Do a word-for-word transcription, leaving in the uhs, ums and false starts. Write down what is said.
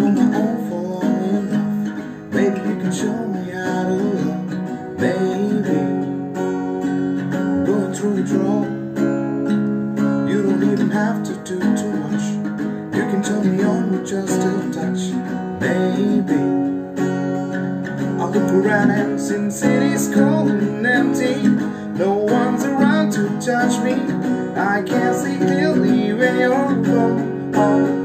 on my own for long enough. Maybe you can show me how to love. Maybe going through the draw. You don't even have to do too much. You can turn me on with just a touch. Maybe I look around and Sin City's cold and empty. No one's around to touch me. I can't see clearly when you're gone.